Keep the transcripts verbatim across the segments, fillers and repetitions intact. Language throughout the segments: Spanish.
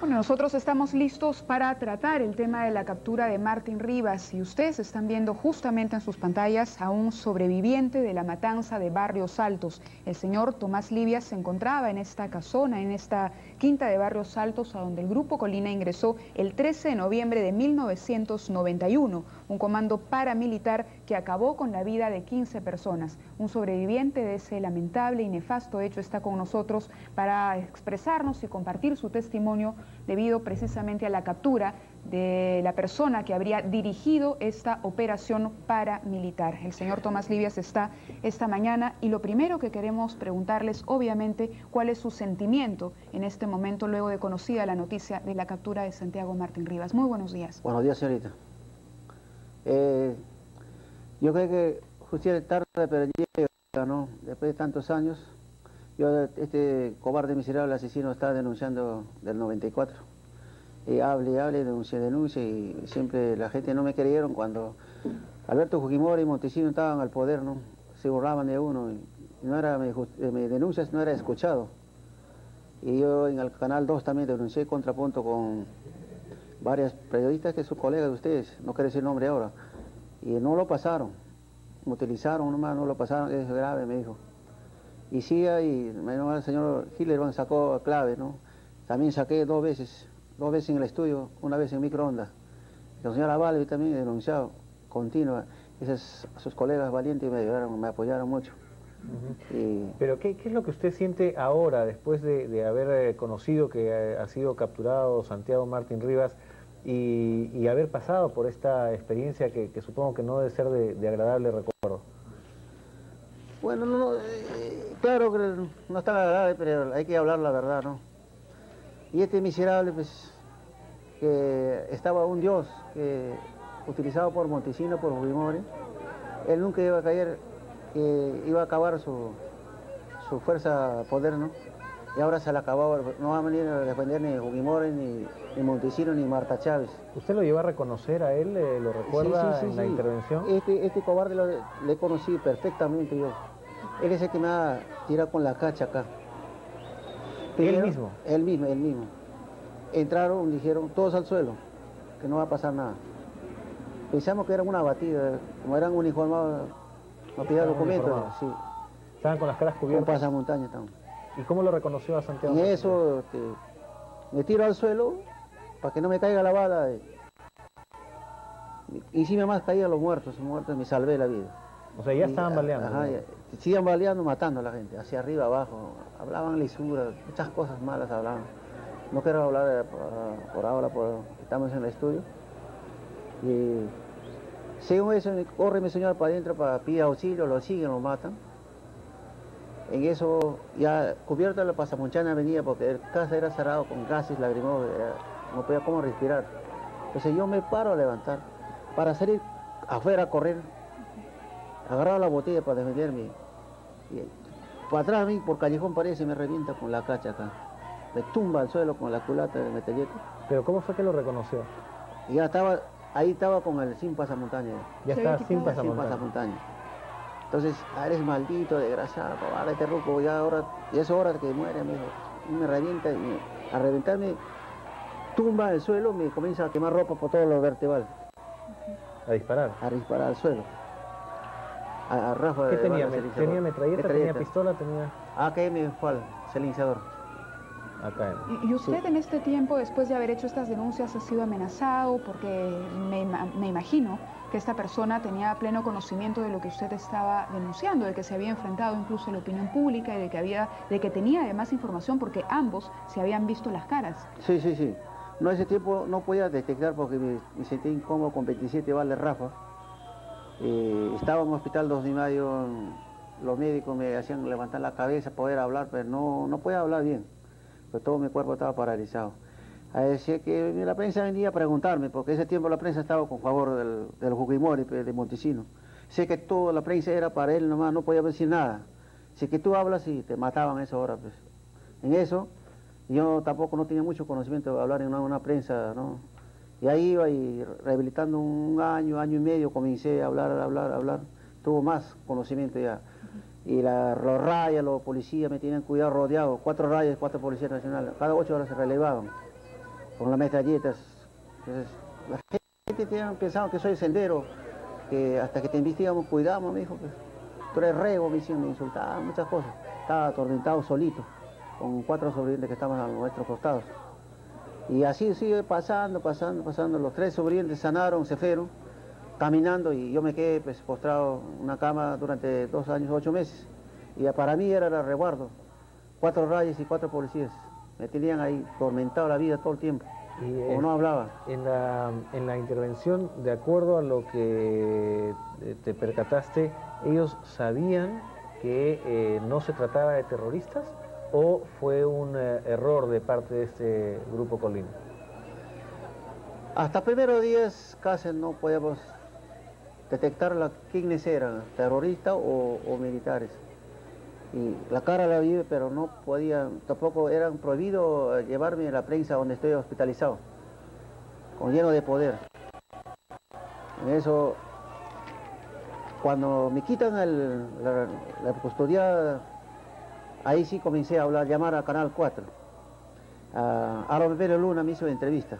Bueno, nosotros estamos listos para tratar el tema de la captura de Martín Rivas y ustedes están viendo justamente en sus pantallas a un sobreviviente de la matanza de Barrios Altos. El señor Tomás Livia se encontraba en esta casona, en esta quinta de Barrios Altos, a donde el Grupo Colina ingresó el trece de noviembre de mil novecientos noventa y uno, un comando paramilitar que acabó con la vida de quince personas. Un sobreviviente de ese lamentable y nefasto hecho está con nosotros para expresarnos y compartir su testimonio debido precisamente a la captura de la persona que habría dirigido esta operación paramilitar. El señor Tomás Livias está esta mañana y lo primero que queremos preguntarles, obviamente, cuál es su sentimiento en este momento luego de conocida la noticia de la captura de Santiago Martín Rivas. Muy buenos días. Buenos días, señorita. Eh, yo creo que justicia tarde, pero llega, ¿no? Después de tantos años, yo, este cobarde miserable asesino está denunciando del noventa y cuatro. Y hable y hable, denuncia, denuncia, y siempre la gente no me creyeron cuando Alberto Fujimori y Montesino estaban al poder, ¿no? Se burlaban de uno, y no era, mis mi denuncias no era escuchado. Y yo en el Canal dos también denuncié contrapunto con varias periodistas que son colegas de ustedes, no quiero decir el nombre ahora, y no lo pasaron, me utilizaron nomás, no lo pasaron, es grave, me dijo. Y sí, y el señor Hillerman sacó clave, ¿no? También saqué dos veces, dos veces en el estudio, una vez en microondas. El señor Avalvi también denunciado, continua. Esos, sus colegas valientes me ayudaron, me apoyaron mucho. Uh-huh. y... Pero ¿qué, ¿qué es lo que usted siente ahora, después de, de haber conocido que ha sido capturado Santiago Martín Rivas y, y haber pasado por esta experiencia que, que supongo que no debe ser de, de agradable recuerdo? Bueno, no, no, eh, claro que no es tan agradable, pero hay que hablar la verdad, ¿no? Y este miserable, pues, que estaba un dios, que, utilizado por Montesino, por Fujimori, él nunca iba a caer, que iba a acabar su, su fuerza, poder, ¿no? Y ahora se le acabó, no va a venir a defender ni Fujimori, ni, ni Montesino, ni Marta Chávez. ¿Usted lo llevó a reconocer a él? ¿Lo recuerda sí, sí, sí, en la sí. intervención? Este, este cobarde lo, le conocí perfectamente yo. Él es el que me ha tirado con la cacha acá. Primero, ¿Él mismo? Él mismo, él mismo. Entraron, dijeron, todos al suelo, que no va a pasar nada. Pensamos que era una batida, como eran uniformados, no pidieron documentos. Sí. Estaban con las caras cubiertas. Con pasamontaña estaban. ¿Y cómo lo reconoció a Santiago? En eso, este, me tiro al suelo, para que no me caiga la bala. Y encima más caían los muertos, los muertos, me salvé la vida. O sea, ya estaban y, baleando. Ajá, ya, siguen baleando, matando a la gente, hacia arriba, abajo. Hablaban lisura, muchas cosas malas hablaban. No quiero hablar por, por ahora, por, estamos en el estudio. Y según eso, corre mi señor para adentro para pedir auxilio, lo siguen, lo matan. En eso, ya cubierta la pasamontaña venía porque el casa era cerrado con gases lacrimógenos, no podía cómo respirar. Entonces yo me paro a levantar, para salir afuera a correr. Agarraba la botella para defenderme. Y para atrás a mí, por callejón parece, me revienta con la cacha acá. Me tumba al suelo con la culata de metalleta. ¿Pero cómo fue que lo reconoció? Y ya estaba, ahí estaba con el sin pasamontaña. Ya estaba sin pasamontaña. Sin pasamontaña. Entonces, ah, eres maldito, desgraciado, cobarde, te ruco, ya ahora, ya es hora que muere, me dijo. Y me revienta, y me, a reventarme, tumba al suelo, me comienza a quemar ropa por todos los vertebrales. ¿A disparar? A disparar al suelo. A, a Rafa ¿Qué de tenía? Barra, ¿Tenía metralleta? metralleta? ¿Tenía pistola? ¿Tenía...? Ah, que me fue al silenciador. Acá. ¿Y, y usted sí. en este tiempo, después de haber hecho estas denuncias, ha sido amenazado? Porque me, me imagino que esta persona tenía pleno conocimiento de lo que usted estaba denunciando, de que se había enfrentado incluso a la opinión pública y de que, había, de que tenía además información porque ambos se habían visto las caras. Sí, sí, sí. No, ese tiempo no podía detectar porque me, me sentí incómodo con veintisiete balas Rafa. Eh, estaba en un hospital dos de mayo, los médicos me hacían levantar la cabeza, poder hablar, pero no, no podía hablar bien, pues todo mi cuerpo estaba paralizado. Decía que la prensa venía a preguntarme, porque ese tiempo la prensa estaba con favor del, del Fujimori, de Montesino. Sé que toda la prensa era para él nomás, no podía decir nada. Sé que tú hablas y te mataban a esa hora, pues. En eso, yo tampoco no tenía mucho conocimiento de hablar en una, una prensa, ¿no? Y ahí iba y rehabilitando un año, año y medio, comencé a hablar, a hablar, a hablar. Tuvo más conocimiento ya. Y la, los rayas, los policías me tenían cuidado rodeado. Cuatro rayas, cuatro policías nacionales. Cada ocho horas se relevaban. con las metralletas. Entonces, la gente tiene pensado que soy sendero, que hasta que te investigamos, cuidamos, me dijo que tú eres rego, me, me insultaban, muchas cosas. Estaba atormentado solito, con cuatro sobrevivientes que estaban a nuestros costados. Y así sigue pasando, pasando, pasando. Los tres sobrevivientes sanaron, se fueron, caminando, y yo me quedé pues, postrado en una cama durante dos años, ocho meses. Y para mí era el resguardo. Cuatro rayas y cuatro policías. Me tenían ahí tormentado la vida todo el tiempo. Y, o no hablaba. En la, en la intervención, de acuerdo a lo que te percataste, ¿ellos sabían que eh, no se trataba de terroristas o fue un eh, error de parte de este grupo Colina? Hasta primeros días casi no podíamos detectar la, quiénes eran, terroristas o, o militares. Y la cara la vi, pero no podía, tampoco eran prohibidos llevarme a la prensa donde estoy hospitalizado, con lleno de poder. En eso, cuando me quitan el, la, la custodia, ahí sí comencé a hablar, llamar a Canal cuatro. A Aaron Pérez Luna me hizo entrevista.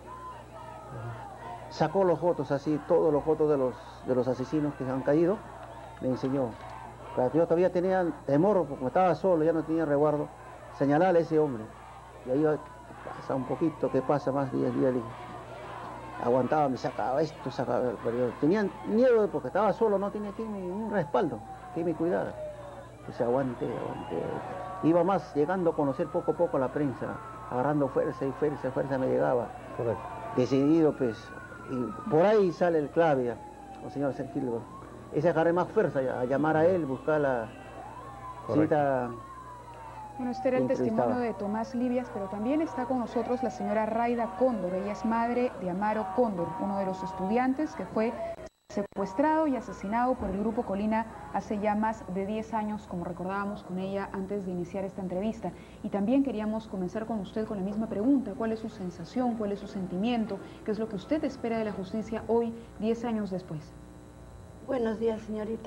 Sacó los fotos así, todos los fotos de los, de los asesinos que han caído, me enseñó. Yo todavía tenía temor, porque estaba solo, ya no tenía resguardo, señalarle a ese hombre. Y ahí pasa un poquito, que pasa más días, días, días. Aguantaba, me sacaba esto, sacaba, pero yo tenía miedo porque estaba solo, no tenía quien me, un respaldo, que me cuidara. Pues aguanté, aguanté. Iba más llegando a conocer poco a poco a la prensa, agarrando fuerza y fuerza, fuerza me llegaba. Correcto. Decidido, pues, y por ahí sale el clave, el señor Sergio. Ese agarré más fuerza a llamar a él, buscar la cita. Bueno, este era el testimonio de Tomás Libias, pero también está con nosotros la señora Raida Cóndor. Ella es madre de Amaro Cóndor, uno de los estudiantes que fue secuestrado y asesinado por el grupo Colina hace ya más de diez años, como recordábamos con ella antes de iniciar esta entrevista. Y también queríamos comenzar con usted con la misma pregunta: ¿cuál es su sensación, cuál es su sentimiento, qué es lo que usted espera de la justicia hoy, diez años después? Buenos días, señorita.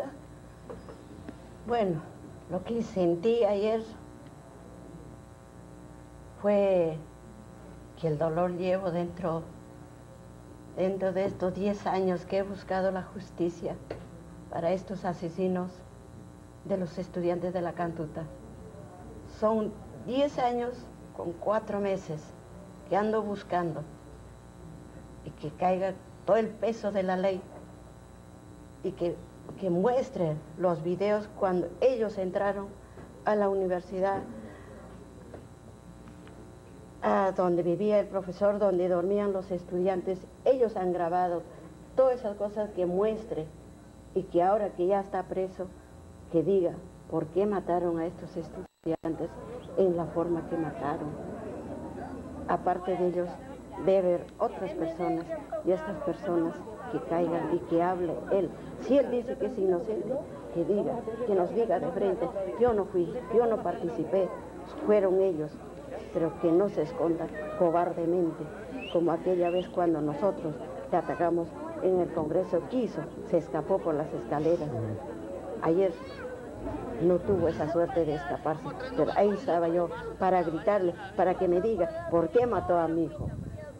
Bueno, lo que sentí ayer fue que el dolor llevo dentro, dentro de estos diez años que he buscado la justicia para estos asesinos de los estudiantes de la Cantuta. Son diez años con cuatro meses que ando buscando y que caiga todo el peso de la ley y que, que muestren los videos cuando ellos entraron a la universidad, a donde vivía el profesor, donde dormían los estudiantes. Ellos han grabado todas esas cosas, que muestre, y que ahora que ya está preso, que diga por qué mataron a estos estudiantes en la forma que mataron. Aparte de ellos, debe haber otras personas, y estas personas que caigan y que hable él. Si él dice que es inocente, que diga, que nos diga de frente: yo no fui, yo no participé, fueron ellos, pero que no se esconda cobardemente, como aquella vez cuando nosotros te atacamos en el Congreso. Quiso, se escapó por las escaleras. Ayer no tuvo esa suerte de escaparse, pero ahí estaba yo para gritarle, para que me diga por qué mató a mi hijo.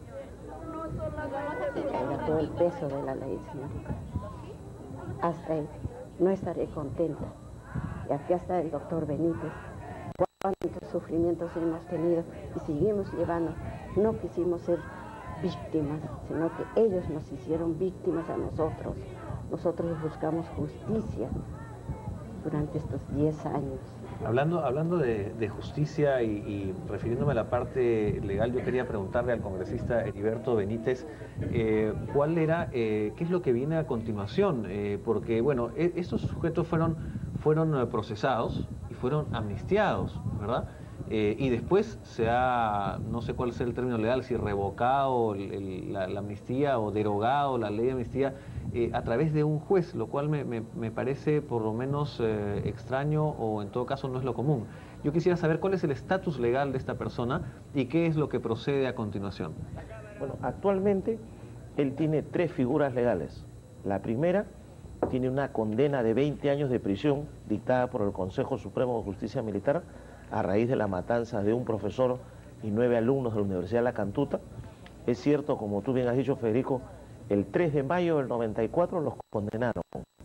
Que caiga todo el peso de la ley, señorita. Hasta ahí no estaré contenta. Y aquí está el doctor Benítez. Cuántos sufrimientos hemos tenido y seguimos llevando. No quisimos ser víctimas, sino que ellos nos hicieron víctimas a nosotros. Nosotros buscamos justicia durante estos diez años. Hablando, hablando de, de justicia y, y refiriéndome a la parte legal, yo quería preguntarle al congresista Heriberto Benítez eh, cuál era, eh, qué es lo que viene a continuación, eh, porque bueno, e estos sujetos fueron, fueron procesados y fueron amnistiados, ¿verdad? Eh, y después se ha, no sé cuál es el término legal, si revocado el, el, la, la amnistía o derogado la ley de amnistía eh, a través de un juez, lo cual me, me, me parece por lo menos eh, extraño, o en todo caso no es lo común. Yo quisiera saber cuál es el estatus legal de esta persona y qué es lo que procede a continuación. Bueno, actualmente él tiene tres figuras legales. La primera tiene una condena de veinte años de prisión dictada por el Consejo Supremo de Justicia Militar a raíz de la matanza de un profesor y nueve alumnos de la Universidad de La Cantuta. Es cierto, como tú bien has dicho, Federico, el tres de mayo del noventa y cuatro los condenaron.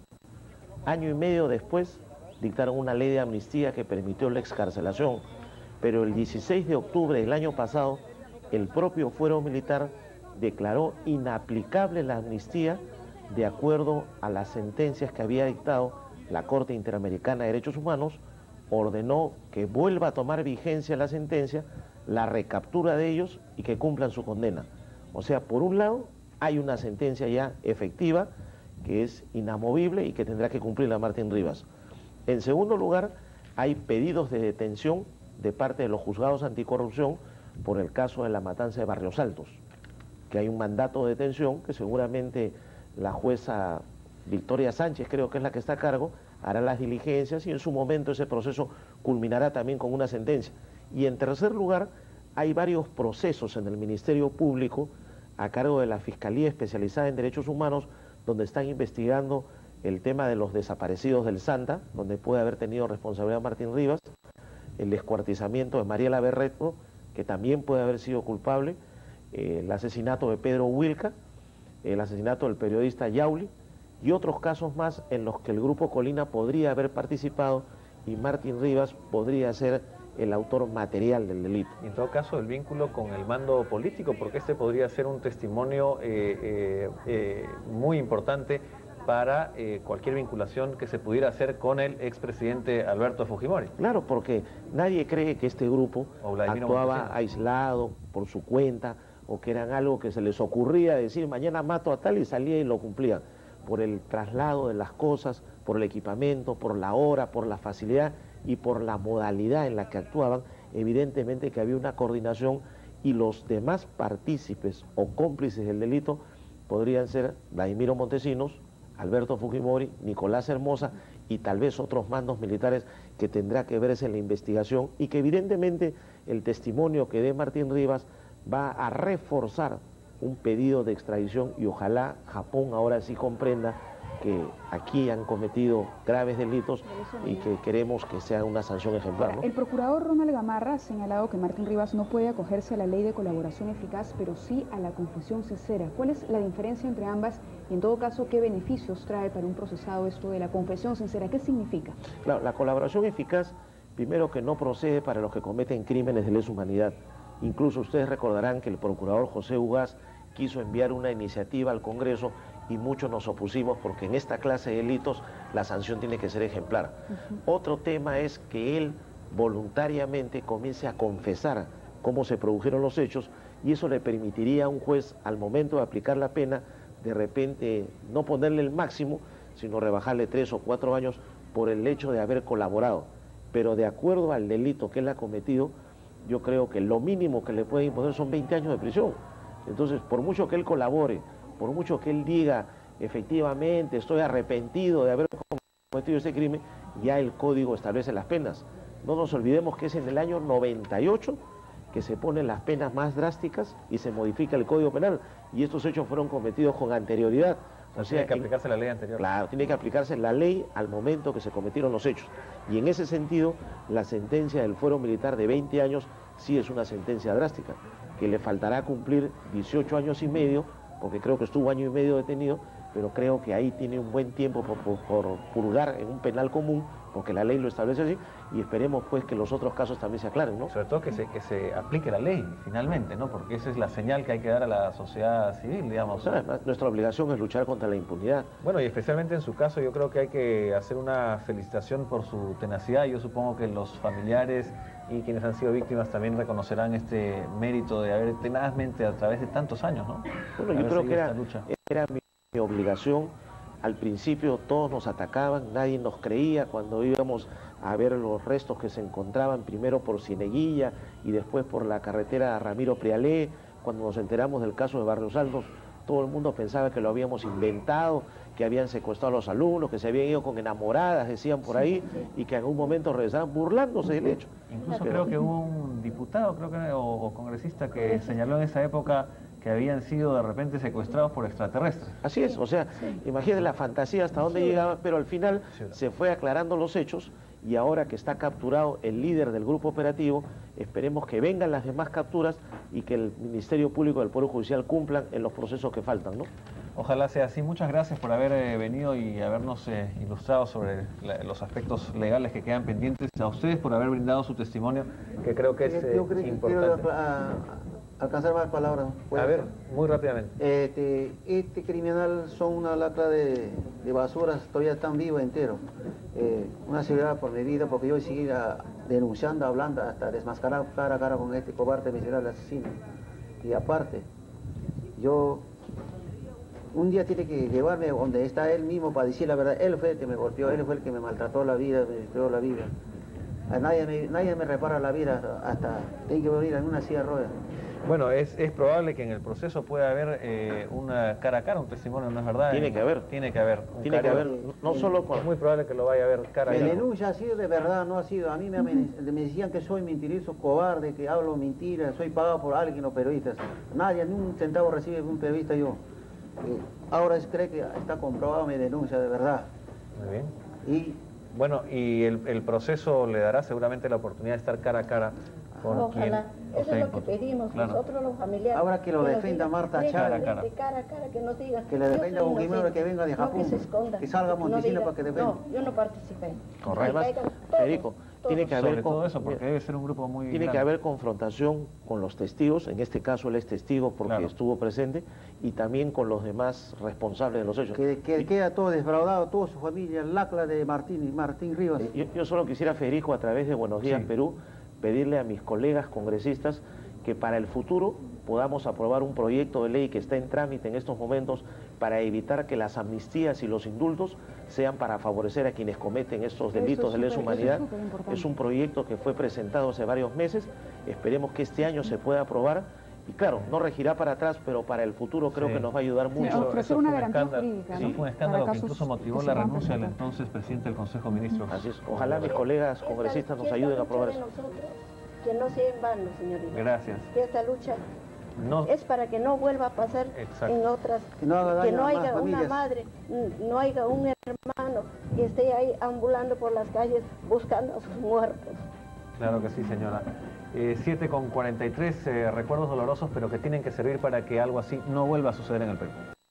Año y medio después dictaron una ley de amnistía que permitió la excarcelación, pero el dieciséis de octubre del año pasado el propio fuero militar declaró inaplicable la amnistía de acuerdo a las sentencias que había dictado la Corte Interamericana de Derechos Humanos, ordenó que vuelva a tomar vigencia la sentencia, la recaptura de ellos y que cumplan su condena. O sea, por un lado hay una sentencia ya efectiva que es inamovible y que tendrá que cumplirla Martín Rivas. En segundo lugar, hay pedidos de detención de parte de los juzgados anticorrupción por el caso de la matanza de Barrios Altos, que hay un mandato de detención que seguramente la jueza Victoria Sánchez, creo que es la que está a cargo, hará las diligencias y en su momento ese proceso culminará también con una sentencia. Y en tercer lugar, hay varios procesos en el Ministerio Público a cargo de la Fiscalía Especializada en Derechos Humanos, donde están investigando el tema de los desaparecidos del Santa, donde puede haber tenido responsabilidad Martín Rivas, el descuartizamiento de Mariela Berreto, que también puede haber sido culpable, eh, el asesinato de Pedro Wilca, el asesinato del periodista Yauli, y otros casos más en los que el Grupo Colina podría haber participado y Martín Rivas podría ser el autor material del delito. Y en todo caso, el vínculo con el mando político, porque este podría ser un testimonio eh, eh, eh, muy importante para eh, cualquier vinculación que se pudiera hacer con el expresidente Alberto Fujimori. Claro, porque nadie cree que este grupo actuaba Montesinos. aislado, por su cuenta, o que eran algo que se les ocurría decir, mañana mato a tal y salía y lo cumplían. Por el traslado de las cosas, por el equipamiento, por la hora, por la facilidad y por la modalidad en la que actuaban, evidentemente que había una coordinación y los demás partícipes o cómplices del delito podrían ser Vladimiro Montesinos, Alberto Fujimori, Nicolás Hermosa y tal vez otros mandos militares que tendrá que verse en la investigación y que evidentemente el testimonio que dé Martín Rivas va a reforzar un pedido de extradición y ojalá Japón ahora sí comprenda que aquí han cometido graves delitos y que queremos que sea una sanción ejemplar, ¿no? El procurador Ronald Gamarra ha señalado que Martín Rivas no puede acogerse a la ley de colaboración eficaz, pero sí a la confesión sincera. ¿Cuál es la diferencia entre ambas y en todo caso qué beneficios trae para un procesado esto de la confesión sincera? ¿Qué significa? Claro, la colaboración eficaz, primero que no procede para los que cometen crímenes de lesa humanidad. Incluso ustedes recordarán que el procurador José Ugaz quiso enviar una iniciativa al Congreso y muchos nos opusimos porque en esta clase de delitos la sanción tiene que ser ejemplar. Uh-huh. Otro tema es que él voluntariamente comience a confesar cómo se produjeron los hechos y eso le permitiría a un juez al momento de aplicar la pena de repente no ponerle el máximo, sino rebajarle tres o cuatro años por el hecho de haber colaborado. Pero de acuerdo al delito que él ha cometido, yo creo que lo mínimo que le puede imponer son veinte años de prisión. Entonces, por mucho que él colabore, por mucho que él diga, efectivamente, estoy arrepentido de haber cometido ese crimen, ya el código establece las penas. No nos olvidemos que es en el año noventa y ocho que se ponen las penas más drásticas y se modifica el Código Penal. Y estos hechos fueron cometidos con anterioridad. O sea, tiene que aplicarse la ley anterior. Claro, tiene que aplicarse la ley al momento que se cometieron los hechos. Y en ese sentido, la sentencia del fuero militar de veinte años sí es una sentencia drástica, que le faltará cumplir dieciocho años y medio, porque creo que estuvo año y medio detenido, pero creo que ahí tiene un buen tiempo por, por, por purgar en un penal común, porque la ley lo establece así, y esperemos pues que los otros casos también se aclaren, ¿no? Sobre todo que se, que se aplique la ley, finalmente, ¿no? Porque esa es la señal que hay que dar a la sociedad civil, digamos. O sea, nuestra obligación es luchar contra la impunidad. Bueno, y especialmente en su caso yo creo que hay que hacer una felicitación por su tenacidad. Yo supongo que los familiares y quienes han sido víctimas también reconocerán este mérito de haber tenazmente a través de tantos años, ¿no? Bueno, yo creo que era, era mi, mi obligación. Al principio todos nos atacaban, nadie nos creía cuando íbamos a ver los restos que se encontraban primero por Cieneguilla y después por la carretera Ramiro Prialé. Cuando nos enteramos del caso de Barrios Altos, todo el mundo pensaba que lo habíamos inventado, que habían secuestrado a los alumnos, que se habían ido con enamoradas, decían por ahí, y que en algún momento regresaban burlándose del hecho. Incluso creo que hubo un diputado creo que, o, o congresista que señaló en esa época que habían sido de repente secuestrados por extraterrestres. Así es, o sea, sí. Imagínate la fantasía hasta dónde sí. llegaba, pero al final sí. se fue aclarando los hechos y ahora que está capturado el líder del grupo operativo, esperemos que vengan las demás capturas y que el Ministerio Público del Poder Judicial cumplan en los procesos que faltan, ¿no? Ojalá sea así. Muchas gracias por haber eh, venido y habernos eh, ilustrado sobre la, los aspectos legales que quedan pendientes. A ustedes por haber brindado su testimonio, que creo que es eh, Yo creo que importante. quiero a, a, alcanzar más palabras. A ver, muy rápidamente. Este, este criminal son una lacra de, de basuras, todavía están vivos enteros. Eh, una seguridad por mi vida, porque yo voy a seguir a, denunciando, hablando, hasta desmascarar cara a cara con este cobarde miserable asesino. Y aparte, yo... un día tiene que llevarme donde está él mismo para decir la verdad. Él fue el que me golpeó, él fue el que me maltrató la vida, me destruyó la vida. A nadie, me, nadie me repara la vida, hasta tengo que venir en una silla de ruedas. Bueno, es, es probable que en el proceso pueda haber eh, una cara a cara, un testimonio, ¿no es verdad? Tiene que haber. Tiene que haber. Un Tiene que cara- haber, no solo con... Es muy probable que lo vaya a haber cara a Mi cara. denuncia ha sido de verdad, no ha sido. A mí me, amen- me decían que soy mentiroso, cobarde, que hablo mentiras, soy pagado por alguien, los periodistas. Nadie, ni un centavo recibe un periodista yo. Eh, ahora es, cree que está comprobado mi denuncia de verdad. Muy bien. Y Bueno, y el, el proceso le dará seguramente la oportunidad de estar cara a cara con Ojalá. quien Eso usted es lo que encontró. pedimos Claro. nosotros los familiares. Ahora que lo nos defienda diga Marta frente a Chávez. frente, cara a cara, que nos diga. Que le yo defienda soy un guimero inocente. que venga de Japón, No, que se esconda. que salga no Montesino diga, para que defienda. No, yo no participé. Correcto. Además, Que caigan todos, Federico, todos. tiene que haber... Sobre todo con- eso, porque debe ser un grupo muy Tiene que grande. haber confrontación con los testigos, en este caso él es testigo porque Claro. estuvo presente, y también con los demás responsables de los hechos. Que, que Y- queda todo defraudado, toda su familia, lacla de Martín, Martín Rivas. Eh, Yo, yo solo quisiera, Federico, a través de Buenos Días Sí. Perú, pedirle a mis colegas congresistas que para el futuro podamos aprobar un proyecto de ley que está en trámite en estos momentos para evitar que las amnistías y los indultos sean para favorecer a quienes cometen estos Eso delitos es de lesa súper- eso es humanidad. súper importante. Es un proyecto que fue presentado hace varios meses, esperemos que este año se pueda aprobar. Y claro, no regirá para atrás, pero para el futuro creo Sí. que nos va a ayudar Sí, mucho. ofrecer Eso una fue un garantía escándalo. jurídica, Sí, ¿no? fue un Para escándalo que casos incluso motivó que se la puedan renuncia del presentar. entonces presidente del Consejo de Ministros. Así es. Ojalá mis colegas congresistas nos Esta ayuden a lucha aprobar de eso. nosotros, que no sea en vano, señorita. Gracias. Que esta lucha No, es para que no vuelva a pasar Exacto. en otras, Que no haga daño que no a más haya una familias. madre, mm, no haya un hermano que esté ahí ambulando por las calles buscando a sus muertos. claro que sí, señora. Eh, siete con cuarenta y tres, eh, recuerdos dolorosos, pero que tienen que servir para que algo así no vuelva a suceder en el Perú.